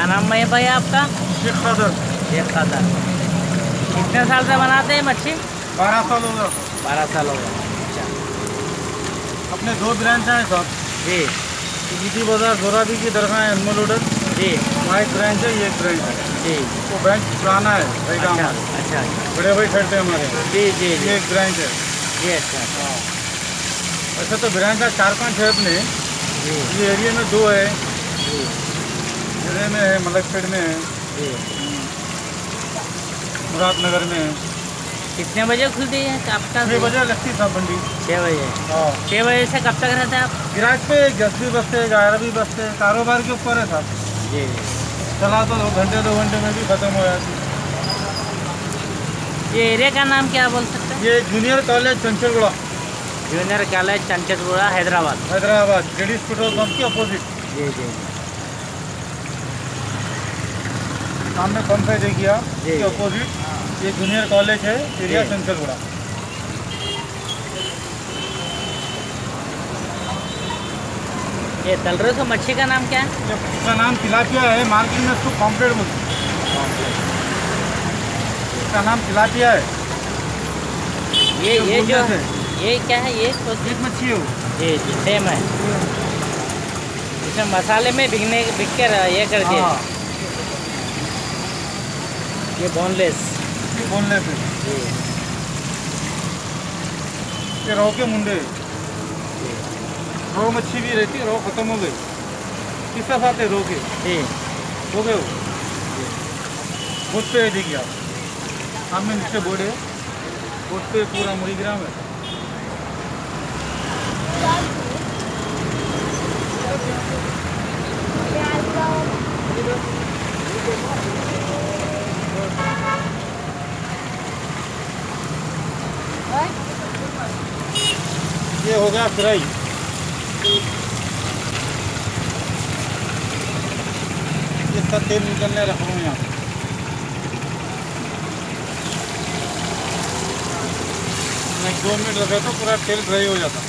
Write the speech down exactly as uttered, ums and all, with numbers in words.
क्या नाम है भाई आपका? शेख कादर। शेख कादर। कितने साल से बनाते हैं मच्छी? बारह साल हो गया। बारह साल हो गए। अच्छा। अपने दो ब्रांच हैं साहब जी जीटी बाजार जोराबी की दरगाह है अनमोल ऑर्डर। जी। वहाँ एक ब्रांच है, ये एक ब्रांच है। जी वो ब्रांच पुराना है भाई गाँव अच्छा में। अच्छा बड़े भाई ठहरते हैं हमारे। जी जी जी ये एक ब्रांच है। जी। अच्छा हाँ, वैसे तो ब्रांच है चार पाँच है अपने। जी ये एरिया में दो है, जी जिले में है, मलकपेट में है, जी। मुरादनगर में है। कितने बजे खुलती है आपका? छः बजे लगती था मंडी। छः बजे। हाँ, छः बजे से कब तक रहते हैं आप? गिराज पे दस भी बजते ग्यारह भी बजते, कारोबार के ऊपर है साहब। जी। चला तो दो घंटे दो घंटे में भी खत्म हो जाती। ये एरिया का नाम क्या बोल सकते हैं? ये junior college Chanchalguda, junior college Chanchalguda Hyderabad. Hyderabad, JDS petrol pump के अपोजिट। जी जी सामने पंप है देखिए आप, जी। इसके अपोजिट ये जूनियर कॉलेज है, एरिया जी। चंचलगुड़ा। ये तल रहे हो मच्छी का नाम क्या है? ये इसका नाम तिलापिया है, मार्केट में इसको पॉम्फ्रेट बोलते हैं। इसका नाम तिलापिया है। ये ये जो से ये क्या है? ये तो एक मच्छी है वो। जी जी सेम है। इसमें मसाले में बिकने बिक कर ये कर दिया। हाँ, ये बोनलेस। ये बोलने पे जी ये रोह के मुंडे। जी रोह मच्छी भी रहती है, रोह खत्म हो गई। किसका साथ है रोह के? जी हो गए वो बोट पे है देखिए आप, सामने नीचे बोर्ड है, बोट पे पूरा मुड़ीग्राम है। ये हो गया फ्राई। इसका तेल निकलने रख रहा हूँ यहाँ। मैं दो मिनट रखा तो पूरा तेल फ्राई हो जाता।